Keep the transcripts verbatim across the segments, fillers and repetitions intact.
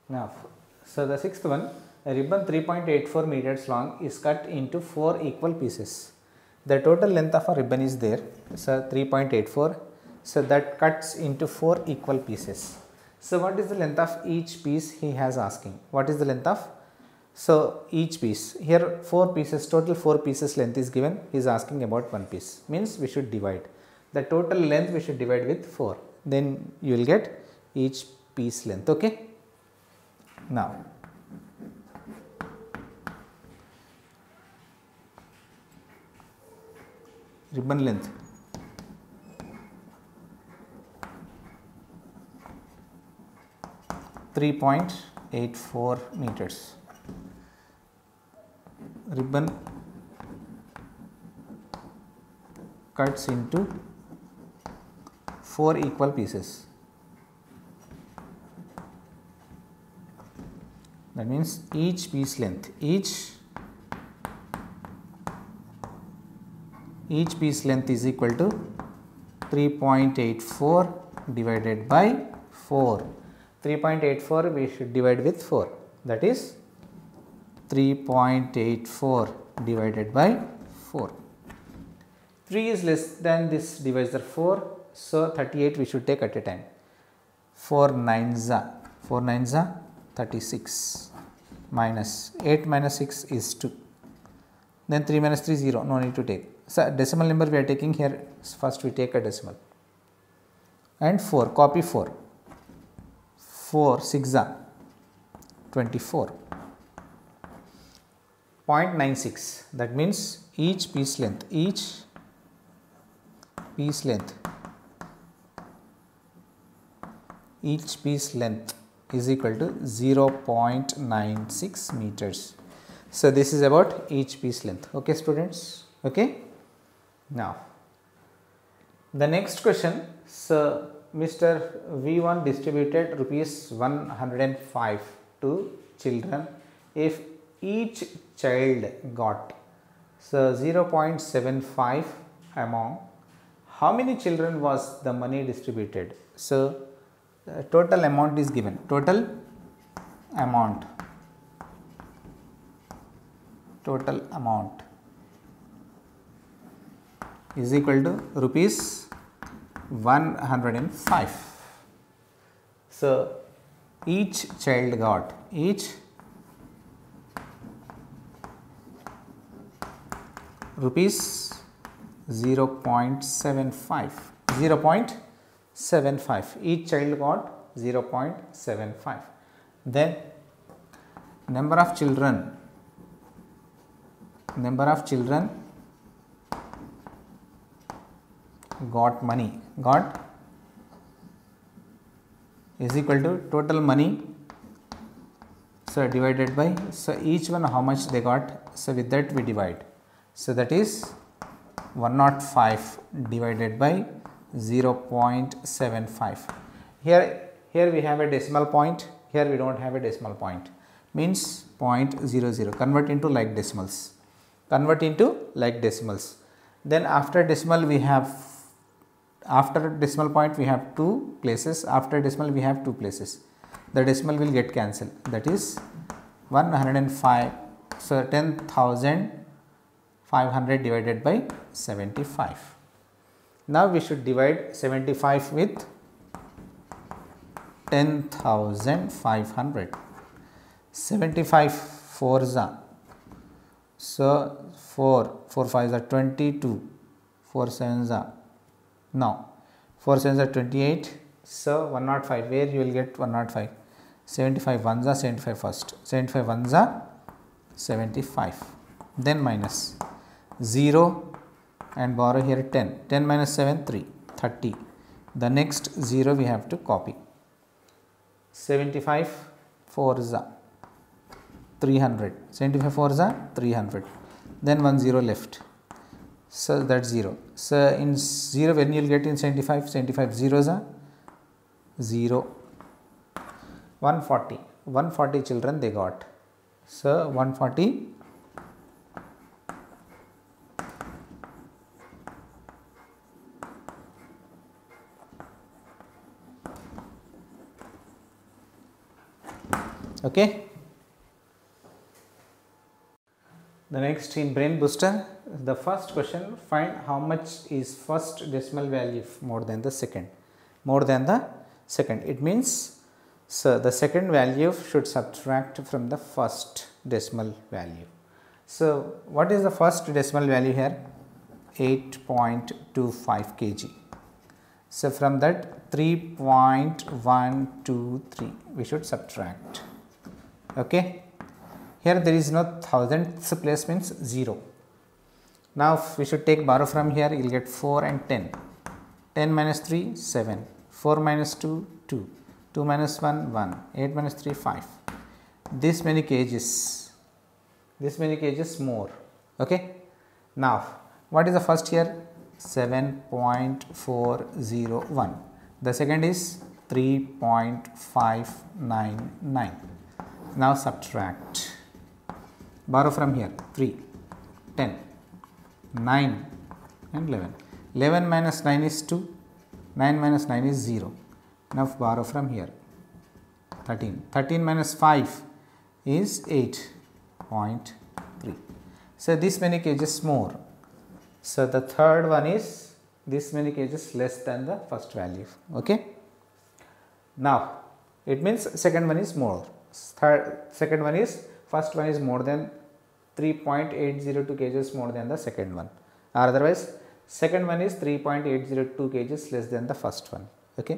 Now, so the sixth one, a ribbon three point eight four meters long is cut into four equal pieces. The total length of a ribbon is there, so three point eight four, so that cuts into four equal pieces. So what is the length of each piece he has asking? What is the length of? So each piece, here four pieces, total four pieces length is given, he is asking about one piece, means we should divide. The total length we should divide with four, then you will get each piece length, okay. Now, ribbon length three point eight four meters. Ribbon cuts into four equal pieces. That means each piece length, each each piece length is equal to three point eight four divided by four. three point eight four we should divide with four, that is three point eight four divided by four. three is less than this divisor four, so thirty-eight we should take at a time. four nines are, four nines are thirty-six, minus eight minus six is two, then three minus three zero, no need to take. So decimal number we are taking here, first we take a decimal, and four, copy four, four six are twenty-four. zero point nine six, that means each piece length, each piece length, each piece length is equal to zero point nine six meters. So this is about each piece length, okay students, okay. Now, the next question, so Mister V one distributed rupees one hundred five to children. If each child got so zero point seven five among, how many children was the money distributed? So the total amount is given, total amount, total amount is equal to rupees one hundred five. So each child got, each rupees zero point seven five, zero point seven five, each child got zero point seven five. Then number of children, number of children got money, got is equal to total money, so divided by, so each one how much they got, so with that we divide. So that is one hundred five divided by zero point seven five. Here, here we have a decimal point, here we do not have a decimal point, means zero point zero zero, convert into like decimals, convert into like decimals. Then after decimal we have, after decimal point we have two places, after decimal we have two places, the decimal will get cancelled, that is one hundred five, so ten thousand five hundred divided by seventy-five. Now we should divide seventy-five with ten thousand five hundred, seventy-five fours are, so four, four fives are twenty-two, four sevens are, now four sevens are twenty-eight, so one hundred five, where you will get one hundred five, seventy-five ones are seventy-five first, seventy-five ones are seventy-five, then minus zero and borrow here ten, ten minus seven, three, thirty, the next zero we have to copy, seventy-five fours are three hundred, seventy-five fours are three hundred, then one zero left, so that zero, so in zero when you will get in seventy-five, seventy-five zeros are zero, one hundred forty, one hundred forty children they got, so one hundred forty Okay. The next in Brain Booster, the first question, find how much is first decimal value more than the second. More than the second. It means, so the second value should subtract from the first decimal value. So what is the first decimal value here? eight point two five kilograms. So from that three point one two three we should subtract. Okay. Here there is no thousandths place, means zero. Now we should take borrow from here, you will get four and ten. ten minus three, seven. four minus two, two. two minus one, one. eight minus three, five. This many kgs. This many kgs more. Okay. Now what is the first here? seven point four zero one. The second is three point five nine nine. Now subtract. Borrow from here, three, ten, nine and eleven. eleven minus nine is two, nine minus nine is zero. Now borrow from here, thirteen. thirteen minus five is eight point three. So this many kgs more. So the third one is this many kgs less than the first value. Okay. Now it means second one is more. Third, second one is, first one is more than three point eight zero two kgs more than the second one, or otherwise second one is three point eight zero two kgs less than the first one. Okay.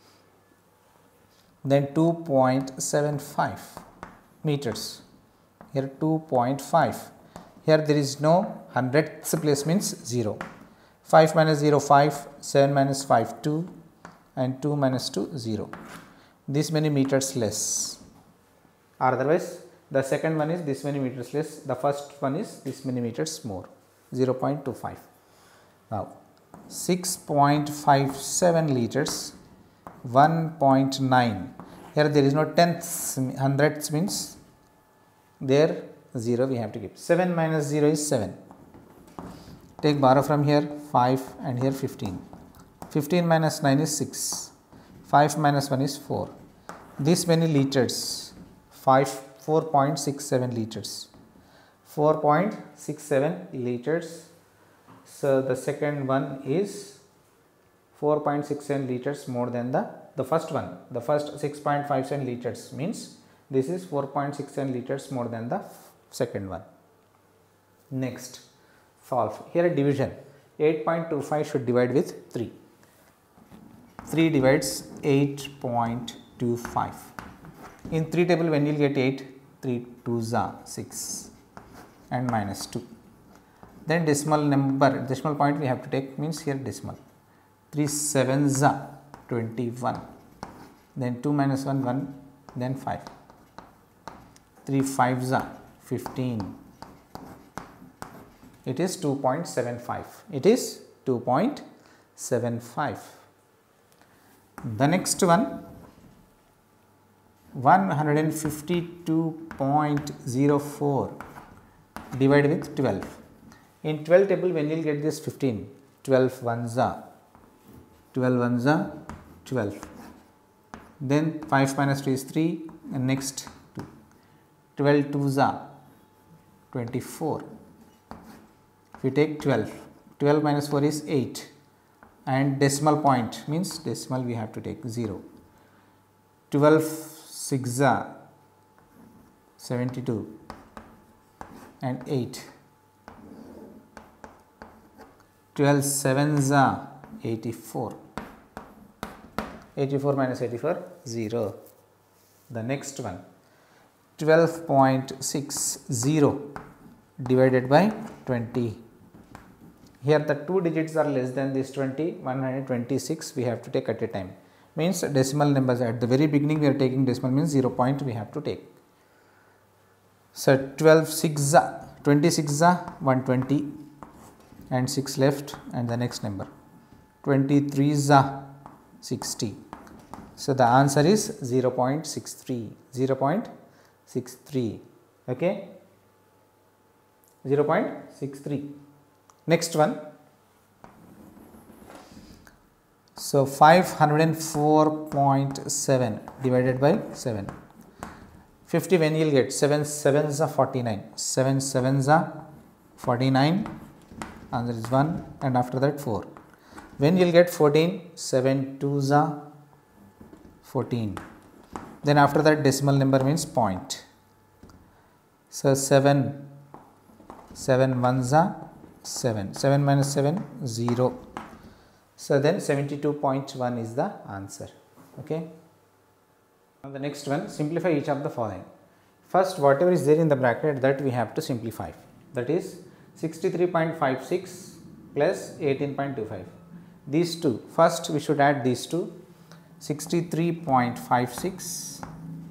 Then two point seven five meters, here two point five, here there is no hundredths place, means zero. five minus zero, five, seven minus five, two, and two minus two, zero. This many meters less, or otherwise the second one is this many meters less, the first one is this many meters more, zero point two five. Now six point five seven liters, one point nine. Here there is no tenths, hundredths means there zero we have to keep. seven minus zero is seven. Take borrow from here, five and here fifteen. fifteen minus nine is six. five minus one is four. This many liters, five, four point six seven liters. four point six seven liters. So the second one is four point six seven liters more than the, the first one. The first six point five seven liters means this is four point six seven liters more than the second one. Next, solve. Here a division. eight point two five should divide with three. three divides eight point two five. In three table when you will get eight, three twos are six and minus two. Then decimal number, decimal point we have to take, means here decimal. three sevens are twenty-one. Then two minus one, one, then five. three fives are fifteen. It is two point seven five. It is two point seven five. The next one, one hundred fifty-two point zero four divided with twelve. In twelve table when you will get this fifteen, twelve ones are, twelve ones are twelve. Then five minus two is three, and next two. twelve twos are twenty-four. If we take twelve, twelve minus four is eight, and decimal point means decimal we have to take zero. twelve six are seventy-two and eight. twelve sevens are eighty-four. eighty-four minus eighty-four, zero. The next one, twelve point six zero divided by twenty. Here the two digits are less than this twenty, one hundred twenty-six we have to take at a time. Means decimal numbers at the very beginning we are taking decimal, means zero point we have to take. So twelve six, twenty-six, one hundred twenty and six left, and the next number twenty-three, sixty. So the answer is zero point six three, zero point six three, okay, zero point six three. Next one, so five hundred four point seven divided by seven. fifty when you will get? seven sevens are forty-nine. seven sevens are forty-nine. Answer is one, and after that four. When you will get fourteen? seven twos are fourteen. Then after that decimal number means point. So seven, seven ones are seven. seven minus seven, zero. So then seventy-two point one is the answer. Okay. Now the next one, simplify each of the following. First, whatever is there in the bracket, that we have to simplify. That is sixty-three point five six plus eighteen point two five. These two, first we should add these two. sixty-three point five six,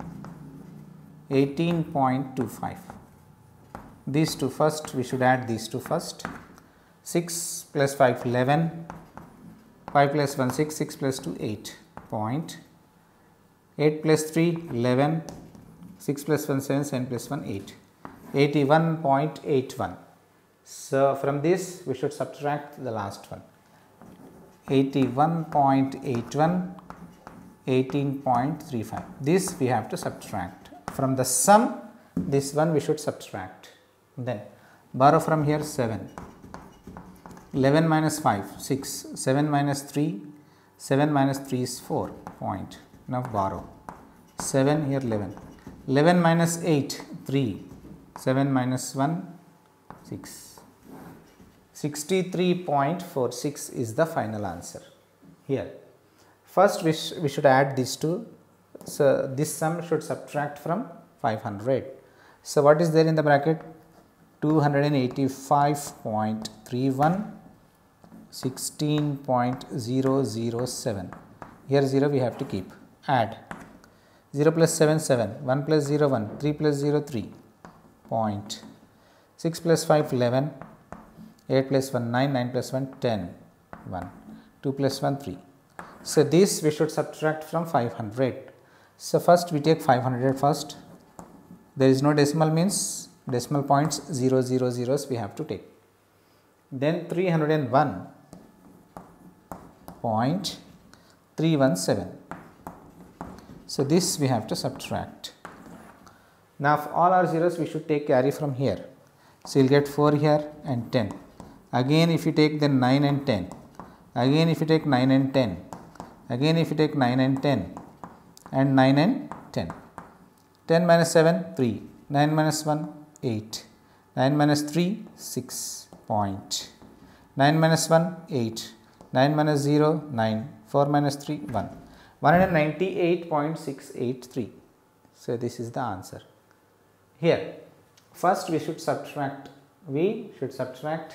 eighteen point two five. These two first, we should add these two first. six plus five, eleven. five plus one, six. six plus two, eight. Point. eight plus three, eleven. six plus one, seven. seven plus one, eight. eighty-one point eight one. So from this, we should subtract the last one. eighty-one point eight one. eighteen point three five. This we have to subtract. From the sum, this one we should subtract. Then borrow from here seven. eleven minus five, six. seven minus three, seven minus three is four. Point. Now borrow. seven here eleven. eleven minus eight, three. seven minus one, six. sixty-three point four six is the final answer. Here. First, we, sh we should add these two. So, this sum should subtract from five hundred. So, what is there in the bracket? two hundred eighty-five point three one, sixteen point zero zero seven. Here zero we have to keep. Add. zero plus seven, seven. one plus zero, one. three plus zero, three. Point. six plus five, eleven. eight plus one, nine. nine plus one, ten. one. two plus one, three. So, this we should subtract from five hundred. So, first we take five hundred first. There is no decimal means decimal points zero, zero, zeros we have to take. Then three hundred one point three one seven. So, this we have to subtract. Now, for all our zeros we should take carry from here. So, you will get four here and ten. Again if you take then nine and ten. Again if you take nine and ten. Again if you take nine and ten and nine and ten. ten minus seven, three. nine minus one, eight. nine minus three, six. Point. nine minus one, eight. nine minus zero, nine. four minus three, one. one hundred ninety-eight point six eight three. So, this is the answer. Here, first we should subtract. We should subtract.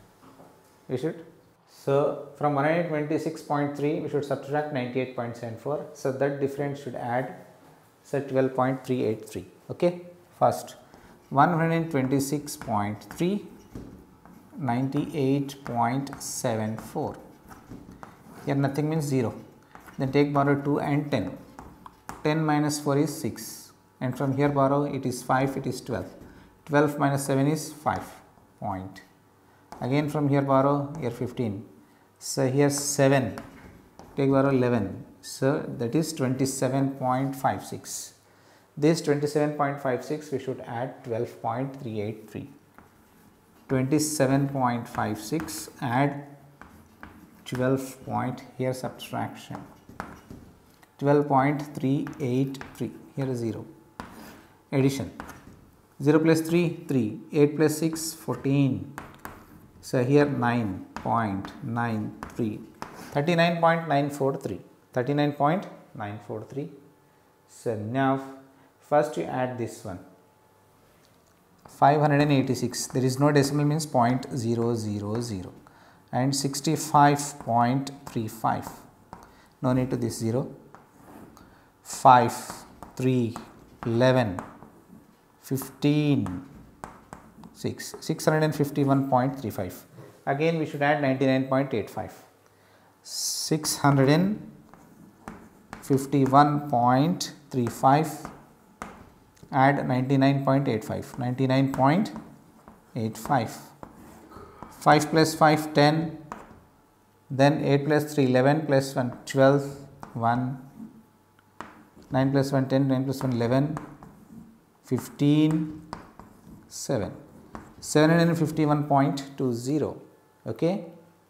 We should. So, from one hundred twenty-six point three, we should subtract ninety-eight point seven four. So, that difference should add, so twelve point three eight three. Okay. First, one hundred twenty-six point three, ninety-eight point seven four. Here nothing means zero. Then take borrow two and ten. ten minus four is six. And from here borrow it is five, it is twelve. twelve minus seven is five. Point. Again from here borrow, here fifteen. So, here seven, take borrow eleven. So, that is twenty-seven point five six. This twenty-seven point five six we should add twelve point three eight three. twenty-seven point five six add twelve point, here subtraction. twelve point three eight three, here is zero. Addition. zero plus three, three. eight plus six, fourteen. So, here nine point nine three, thirty-nine point nine four three, thirty-nine point nine four three. So, now first you add this one, five hundred eighty-six, there is no decimal means zero point zero zero zero, and sixty-five point three five, no need to this zero, five, three, eleven, fifteen, six, six hundred fifty-one point three five. Again we should add ninety-nine point eight five. six hundred fifty-one point three five, add ninety-nine point eight five. ninety-nine point eight five. five plus five, ten. Then eight plus three, eleven, plus one, twelve, one. nine plus one, ten, nine plus one, eleven. fifteen, seven. seven hundred fifty-one point two zero. Okay.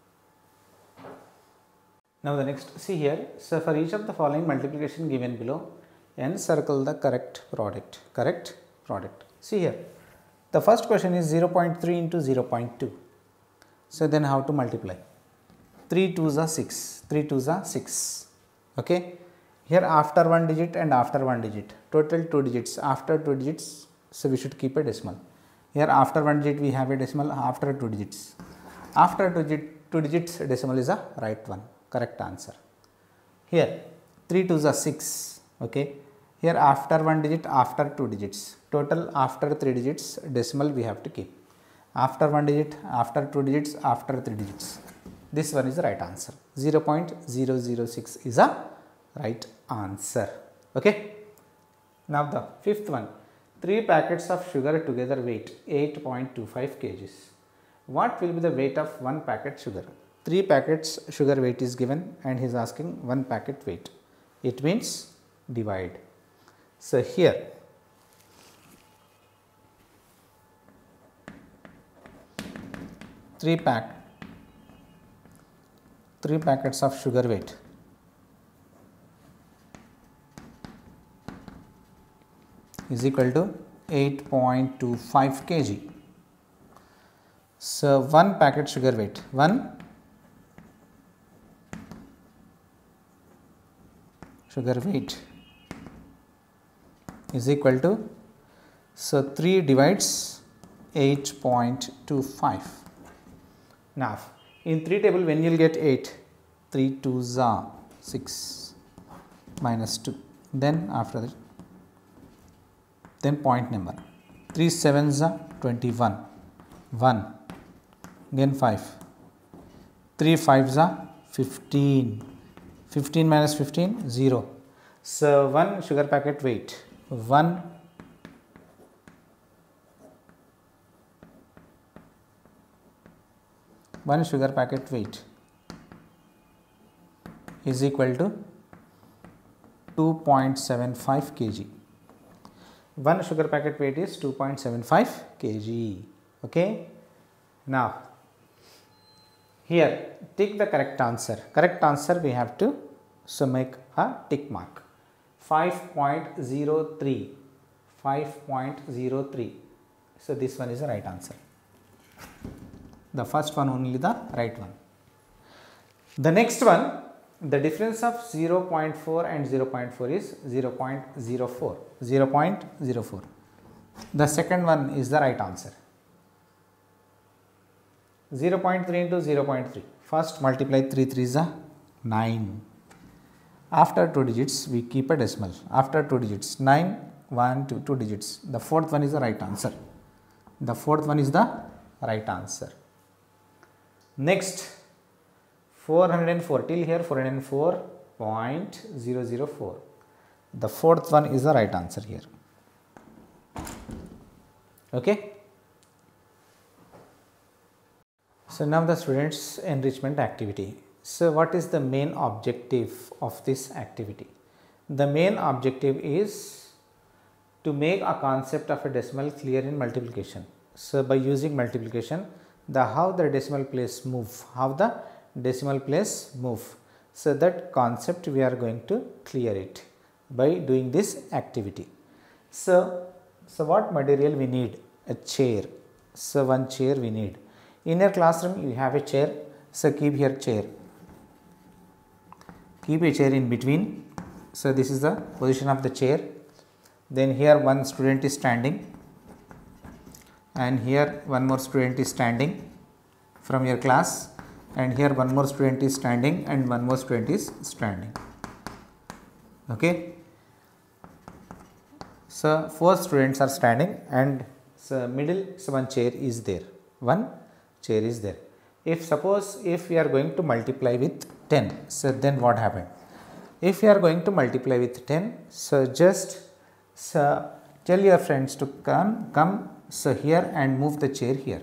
Now the next, see here, so for each of the following multiplication given below, encircle the correct product, correct product. See here, the first question is zero point three into zero point two. So then how to multiply? three twos are six, three twos are six. Okay. Here after one digit and after one digit, total two digits, after two digits, so we should keep a decimal. Here after one digit we have a decimal, after two digits. After two, digit, two digits decimal is a right one, correct answer. Here three twos are six. Okay. Here after one digit, after two digits, total after three digits, decimal we have to keep. After one digit, after two digits, after three digits. This one is the right answer. zero point zero zero six is a right answer. Okay. Now the fifth one, three packets of sugar together weight eight point two five kilograms. What will be the weight of one packet sugar? Three packets sugar weight is given and he is asking one packet weight. It means divide. So here three pack three packets of sugar weight is equal to eight point two five kilograms. So one packet sugar weight, one sugar weight is equal to, so three divides eight point two five. Now in three table when you will get eight, three twos are six minus two, then after that, then point number, three sevens are twenty-one, one, again five, three fives are fifteen, fifteen minus fifteen, zero. So one sugar packet weight, one one sugar packet weight is equal to two point seven five kilograms. One sugar packet weight is two point seven five kilograms. Okay. Now here tick the correct answer. Correct answer we have to so make a tick mark. five point zero three. five point zero three. So this one is the right answer. The first one only the right one. The next one, the difference of zero point four and zero point four is zero point zero four. zero point zero four. The second one is the right answer. zero point three into zero point three. First multiply three threes are nine. After two digits we keep a decimal. After two digits, nine, one, two, two digits. The fourth one is the right answer. The fourth one is the right answer. Next, four hundred four, till here four hundred four point zero zero four. The fourth one is the right answer here. Okay. So now the students' enrichment activity. So what is the main objective of this activity? The main objective is to make a concept of a decimal clear in multiplication. So by using multiplication, the how the decimal place move, how the decimal place move. So that concept we are going to clear it by doing this activity. So, so what material we need? A chair. So one chair we need. In your classroom you have a chair. So keep here chair. Keep a chair in between. So this is the position of the chair. Then here one student is standing. And here one more student is standing from your class, and here one more student is standing and one more student is standing. Okay. So four students are standing and so middle so one chair is there. One chair is there. If suppose if we are going to multiply with ten, so then what happened? If you are going to multiply with ten, so just so tell your friends to come come so here and move the chair here.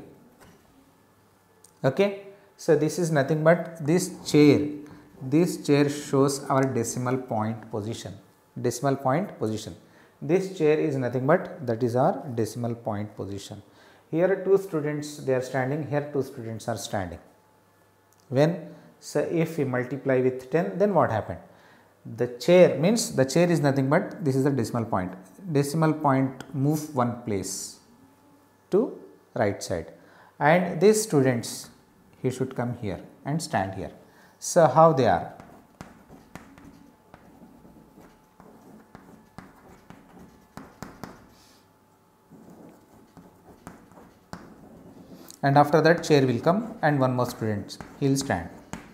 Okay. So this is nothing but this chair. This chair shows our decimal point position. Decimal point position. This chair is nothing but that is our decimal point position. Here two students they are standing, here two students are standing. When, so if we multiply with ten, then what happened? The chair means the chair is nothing but this is the decimal point. Decimal point move one place to right side, and these students he should come here and stand here. So how they are? And after that chair will come and one more student he will stand.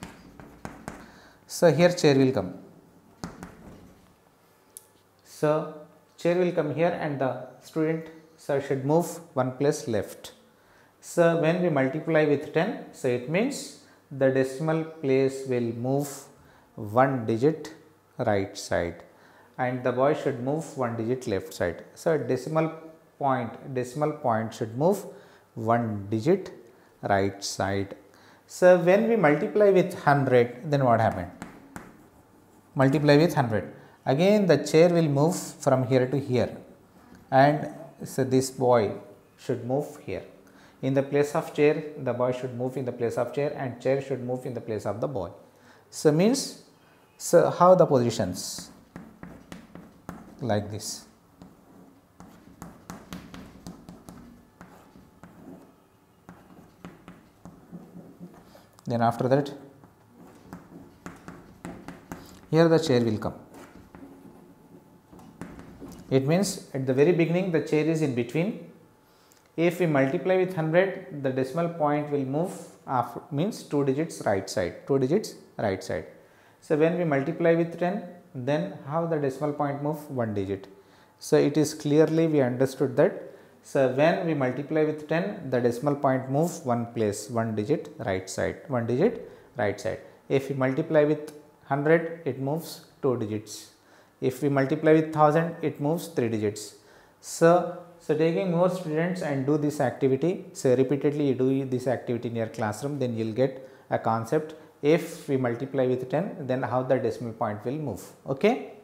So here chair will come. So chair will come here and the student so should move one place left. So when we multiply with ten, so it means the decimal place will move one digit right side and the boy should move one digit left side. So decimal point, decimal point should move one digit right side. So when we multiply with one hundred, then what happened? Multiply with one hundred. Again the chair will move from here to here, and so this boy should move here. In the place of chair, the boy should move in the place of chair and chair should move in the place of the boy. So means, so how the positions? Like this. Then after that, here the chair will come. It means at the very beginning the chair is in between. If we multiply with one hundred, the decimal point will move after, means two digits right side, two digits right side. So when we multiply with ten, then how the decimal point move? One digit. So it is clearly we understood that. So when we multiply with ten, the decimal point move one place, one digit right side, one digit right side. If we multiply with one hundred, it moves two digits. If we multiply with one thousand, it moves three digits. So, so taking more students and do this activity, so repeatedly you do this activity in your classroom, then you will get a concept. If we multiply with ten, then how the decimal point will move. Okay.